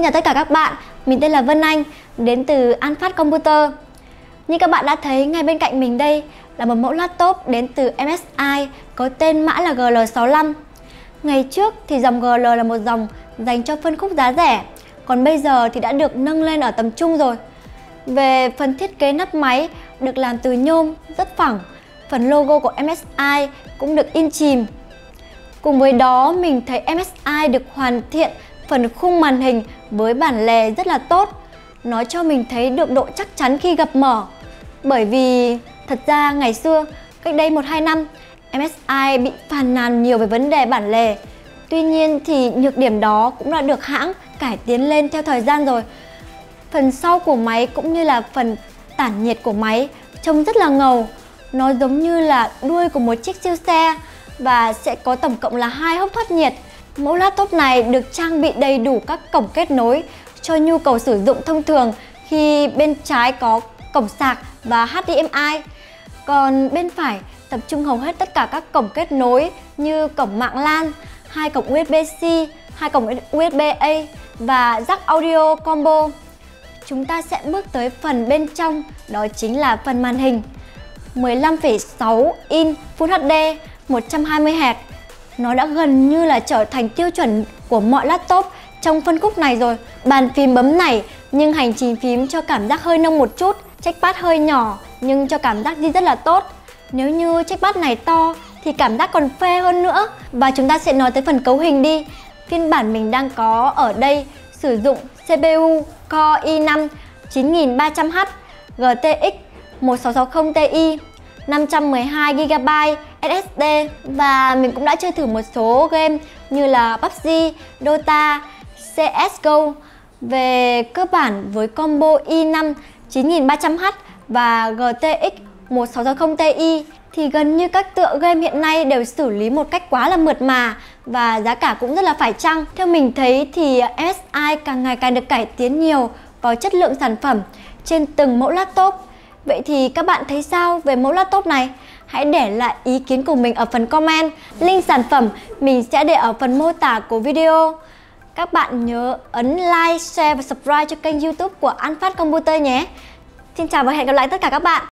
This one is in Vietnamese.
chào tất cả các bạn, mình tên là Vân Anh, đến từ An Phát Computer. Như các bạn đã thấy, ngay bên cạnh mình đây là một mẫu laptop đến từ MSI có tên mã là GL65. Ngày trước thì dòng GL là một dòng dành cho phân khúc giá rẻ, còn bây giờ thì đã được nâng lên ở tầm trung rồi. Về phần thiết kế nắp máy được làm từ nhôm rất phẳng, phần logo của MSI cũng được in chìm. Cùng với đó, mình thấy MSI được hoàn thiện phần khung màn hình với bản lề rất là tốt. Nó cho mình thấy được độ chắc chắn khi gập mở. Bởi vì thật ra ngày xưa, cách đây 1-2 năm, MSI bị phàn nàn nhiều về vấn đề bản lề. Tuy nhiên thì nhược điểm đó cũng đã được hãng cải tiến lên theo thời gian rồi. Phần sau của máy cũng như là phần tản nhiệt của máy trông rất là ngầu. Nó giống như là đuôi của một chiếc siêu xe và sẽ có tổng cộng là 2 hốc thoát nhiệt. Mẫu laptop này được trang bị đầy đủ các cổng kết nối cho nhu cầu sử dụng thông thường, khi bên trái có cổng sạc và HDMI. Còn bên phải tập trung hầu hết tất cả các cổng kết nối như cổng mạng LAN, 2 cổng USB-C, 2 cổng USB-A và jack audio combo. Chúng ta sẽ bước tới phần bên trong, đó chính là phần màn hình. 15,6 inch Full HD 120Hz. Nó đã gần như là trở thành tiêu chuẩn của mọi laptop trong phân khúc này rồi. Bàn phím bấm này nhưng hành trình phím cho cảm giác hơi nông một chút. Trackpad hơi nhỏ nhưng cho cảm giác đi rất là tốt. Nếu như trackpad này to thì cảm giác còn phê hơn nữa. Và chúng ta sẽ nói tới phần cấu hình đi. Phiên bản mình đang có ở đây sử dụng CPU Core i5 9300H GTX 1660 Ti, 512GB SSD. Và mình cũng đã chơi thử một số game như là PUBG, Dota, CSGO. Về cơ bản với combo i5 9300H và GTX 1660 Ti thì gần như các tựa game hiện nay đều xử lý một cách quá là mượt mà và giá cả cũng rất là phải chăng. Theo mình thấy thì MSI càng ngày càng được cải tiến nhiều vào chất lượng sản phẩm trên từng mẫu laptop. Vậy thì các bạn thấy sao về mẫu laptop này? Hãy để lại ý kiến của mình ở phần comment. Link sản phẩm mình sẽ để ở phần mô tả của video. Các bạn nhớ ấn like, share và subscribe cho kênh YouTube của An Phát Computer nhé. Xin chào và hẹn gặp lại tất cả các bạn.